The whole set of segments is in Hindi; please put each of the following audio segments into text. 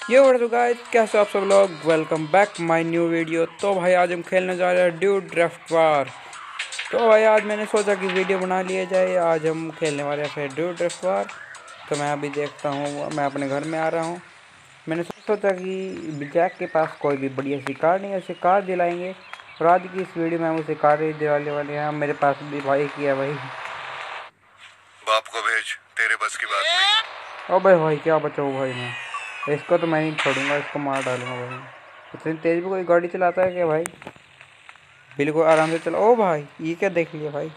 ये व्हाट्सअप गाइस, कैसे आप सब लोग। Welcome back my new video. तो भाई आज हम खेलने जा रहे हैं ड्यूड ड्राफ्ट वार। तो भाई आज मैंने सोचा कि वीडियो बना लिया जाए। आज हम खेलने वाले हैं फिर ड्यूड ड्राफ्ट वार। तो मैं अभी देखता हूँ, मैं अपने घर में आ रहा हूँ। मैंने सोचा कि जैक के पास कोई भी बढ़िया सी कार नहीं है, उसे कार दिलाएंगे। और आज की इस वीडियो में हम उसे कार ही दिलाने वाले हैं। मेरे पास भी भाई किया भाई। बाप को भेज, तेरे बस की बात नहीं। ओ भाई भाई क्या बचाओ भाई, मैं इसको तो मैं नहीं छोड़ूंगा, इसको मार डालूंगा भाई। इतनी तेज भी कोई गाड़ी चलाता है क्या भाई? बिल्कुल आराम से चला। ओ भाई ये क्या देख लिया भाई।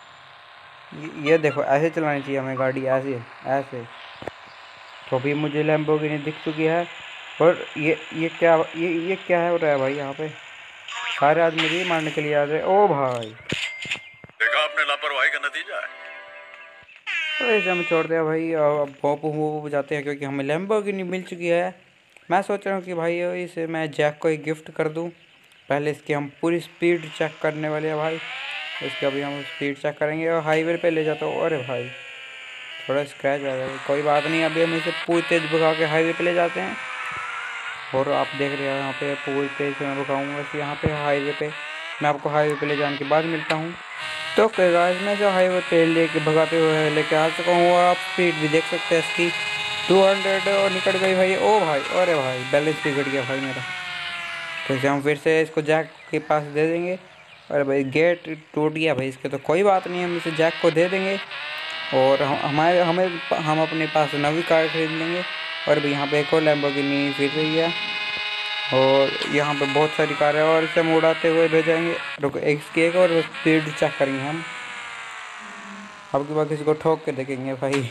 ये देखो, ऐसे चलानी चाहिए हमें गाड़ी, ऐसे ऐसे। तो अभी मुझे लैम्बोर्गिनी दिख चुकी है। और ये क्या हो रहा है भाई यहाँ पे? सारे आदमी मुझे ही मारने के लिए आ रहे हैं। ओ भाई देखा आपने लापरवाही का नतीजा है। तो ऐसे हम छोड़ दिया भाई। अब भोंपू जाते हैं क्योंकि हमें लैम्बोर्गिनी मिल चुकी है। मैं सोच रहा हूँ कि भाई इसे मैं जैक को एक गिफ्ट कर दूँ। पहले इसकी हम पूरी स्पीड चेक करने वाले हैं भाई। इसका भी हम स्पीड चेक करेंगे और हाईवे पे ले जाता हूँ। अरे भाई थोड़ा स्क्रैच आ गया, कोई बात नहीं। अभी हम इसे पूरी तेज़ भगा के हाईवे पे ले जाते हैं। और आप देख रहे हो यहाँ पे पूरी तेज़ मैं भगाऊँगा इसे यहाँ पे हाईवे पे। मैं आपको हाईवे पे ले जाने के बाद मिलता हूँ। तो गाइस मैं जो हाईवे पे लेके भगाते हुए लेके आ चुका हूँ। आप स्पीड भी देख सकते हैं इसकी 200 और निकल गई भाई। ओ भाई अरे भाई बैलेंस बिगड़ गया भाई मेरा। तो इसे हम फिर से इसको जैक के पास दे देंगे। अरे भाई गेट टूट गया भाई इसके, तो कोई बात नहीं, हम इसे जैक को दे देंगे। और हम अपने पास नवी कार खरीद लेंगे। और भी यहाँ पे एक और लैम्बोर्गिनी फिर रही है। और यहाँ पे बहुत सारी कार है और इसे हम उड़ाते हुए ले जाएंगे। रुको एक और स्पीड चेक करेंगे हम। अब की बार किसी को ठोक के देखेंगे भाई।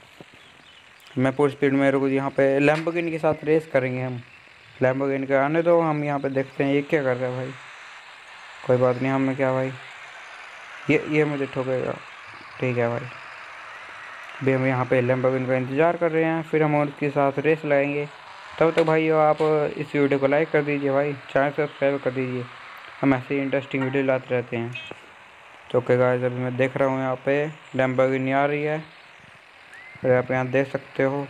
मैं पूरी स्पीड में रुको। यहाँ पे लैम्बोर्गिनी के साथ रेस करेंगे हम। लैम्बोर्गिनी के आने दो, हम यहाँ पे देखते हैं ये क्या कर रहा है भाई। कोई बात नहीं, हमें क्या भाई, ये मुझे ठोकेगा। ठीक है भाई। अभी हम यहाँ पे लैम्बोर्गिनी का इंतज़ार कर रहे हैं, फिर हम उसके साथ रेस लगाएंगे। तब तक भाई आप इस वीडियो को लाइक कर दीजिए भाई, चैनल सब्सक्राइब कर दीजिए। हम ऐसे ही इंटरेस्टिंग वीडियो लाते रहते हैं। तो क्या गाइस, अभी मैं देख रहा हूँ यहाँ पे लैम्बोर्गिनी आ रही है। और आप यहाँ देख सकते हो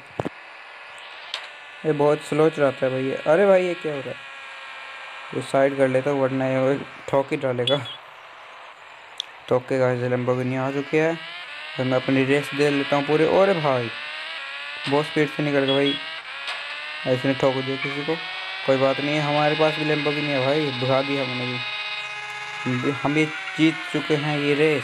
ये बहुत स्लो चलाता है भाई। अरे भाई ये क्या हो रहा है? ये साइड कर लेता हूँ वरना ये ठोक ही डालेगा। तो क्या गाइस, लैम्बोर्गिनी आ चुकी है। तो मैं अपनी रेस दे लेता हूँ पूरे। और भाई बहुत स्पीड से निकल गया भाई। ऐसे नहीं ठोक दिया किसी को। कोई बात नहीं है, हमारे पास भी लैम्बोर्गिनी है भाई, भगा दिया हमने भी। हम भी जीत चुके हैं ये रेस।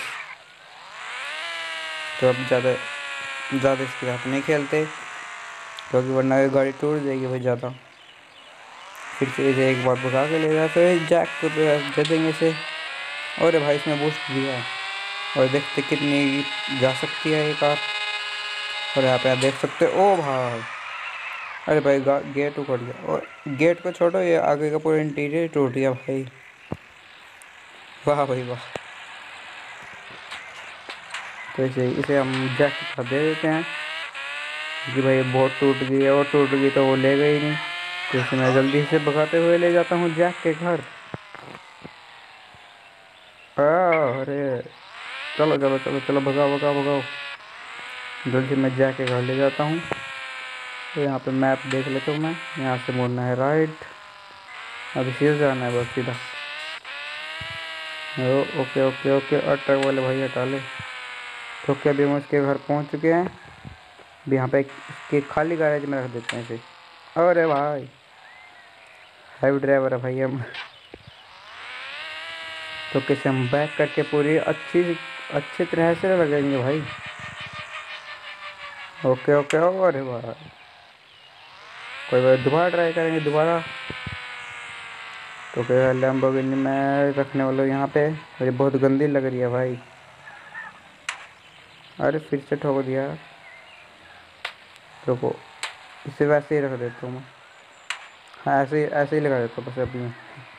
तो अब ज़्यादा इसके साथ नहीं खेलते क्योंकि वरना ये गाड़ी टूट जाएगी भाई ज़्यादा। फिर से इसे एक बार भगा के ले जाते हैं, जैक को दे देंगे इसे। और भाई इसमें बूस्ट दिया और देखते कितनी जा सकती है ये कार। और यहाँ पे आप देख सकते हो। ओ भाई अरे भाई गेट उखड़ गया। और गेट को छोड़ो, ये आगे का पूरा इंटीरियर टूट गया भाई। वाह भाई वाह। तो इसे हम जैक के साथ दे देते हैं कि भाई बहुत टूट गई है, और टूट गई तो वो ले गई नहीं। तो इसे मैं जल्दी से भगाते हुए ले जाता हूँ जैक के घर। अरे चलो चलो चलो चलो, भगाओ भगाओ भगाओ। जल्दी से मैं जैक के घर ले जाता हूँ। तो यहाँ पे मैप देख लेता हूँ मैं। यहाँ से मुड़ना है राइट, अभी सीधा जाना है बस सीधा। ओके ओके ओके, ट्रक वाले भाई हटा ले। तो क्या अभी हम उसके घर पहुँच चुके हैं। अभी यहाँ पे इसके खाली गैरेज में रख देते हैं इसे। अरे भाई हैवी ड्राइवर है भाई हम। तो कैसे हम बैक करके पूरी अच्छी तरह से लगाएंगे भाई। Okay okay. अरे भाई कोई बात, दोबारा ट्राई करेंगे दोबारा। तो क्या लैम्बोर्गिनी मैं रखने वाला हूँ यहाँ पे। मुझे बहुत गंदी लग रही है भाई। अरे फिर से ठोक दिया। रुको इसे वैसे ही रख देता हूँ मैं। हाँ ऐसे ही लगा देता हूँ बस अभी मैं।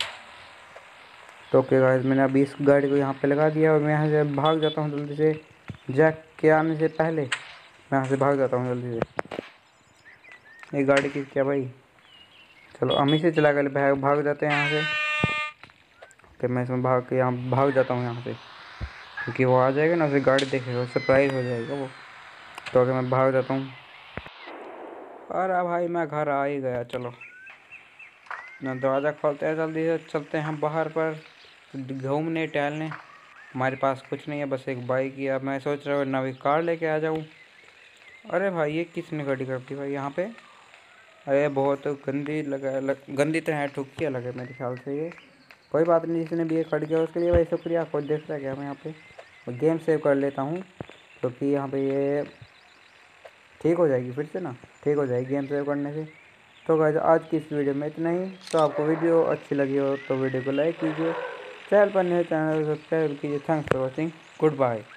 तो ओके गाइस, मैंने अभी इस गाड़ी को यहाँ पे लगा दिया और मैं यहाँ से भाग जाता हूँ जल्दी से। जैक के आने से पहले मैं यहाँ से भाग जाता हूँ जल्दी से। ये गाड़ी की क्या भाई, चलो हम ही से चला कर भाग जाते हैं यहाँ से। ओके मैं इसमें भाग जाता हूँ यहाँ से, क्योंकि वो आ जाएगा ना, उसे गाड़ी देखेगा, सरप्राइज़ हो जाएगा वो। तो अगर मैं भाग जाता हूँ। अरे भाई मैं घर आ ही गया। चलो ना दरवाज़ा खोलते हैं, जल्दी से चलते हैं बाहर पर घूमने टहलने। हमारे पास कुछ नहीं है, बस एक बाइक ही है। अब मैं सोच रहा हूँ नवी कार लेके आ जाऊँ। अरे भाई ये किसने गाड़ी कर दी भाई यहाँ पे? अरे बहुत गंदी गंदी तो है, ठुकिया लगे मेरे ख्याल से ये। कोई बात नहीं, जिसने भी ये खड़ गया उसके लिए भाई शुक्रिया। कोई देख रहा है क्या? मैं यहाँ पे गेम सेव कर लेता हूँ क्योंकि यहाँ पे ये ठीक हो जाएगी फिर से ना, ठीक हो जाएगी गेम सेव करने से। तो गाइस आज की इस वीडियो में इतना ही। तो आपको वीडियो अच्छी लगी हो तो वीडियो को लाइक कीजिए, चैनल पर नए चैनल को सब्सक्राइब कीजिए। Thanks for watching, good bye.